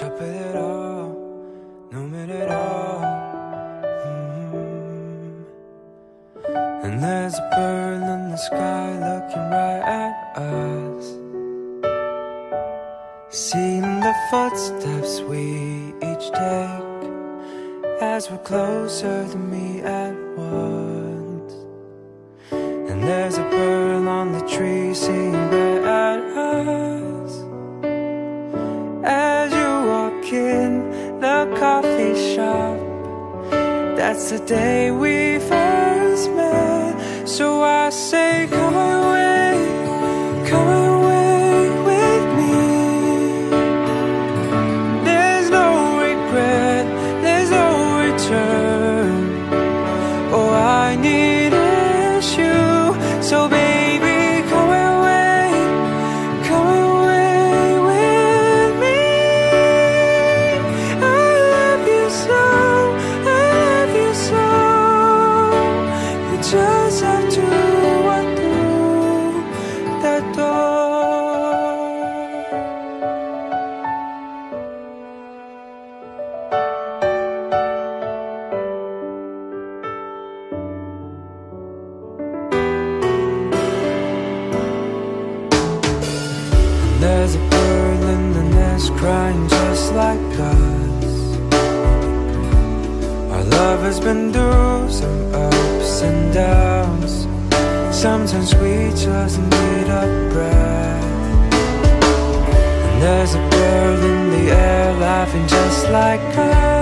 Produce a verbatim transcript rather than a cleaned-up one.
And there's a bird in the sky looking right at us, seeing the footsteps we each take as we're closer to meet at once. And there's a bird on the tree seeing right at us as you walk in the coffee shop. That's the day we first met. So I say, come away, come away with me. There's no regret, there's no return. Oh, I need is you. So baby, come away, come away with me. I love you so, I love you so. You just have to walk through that door. And there's a bird in the nest crying just like us. Our love has been through some ups and downs. Sometimes we just need a breath. And there's a bird in the air laughing just like us.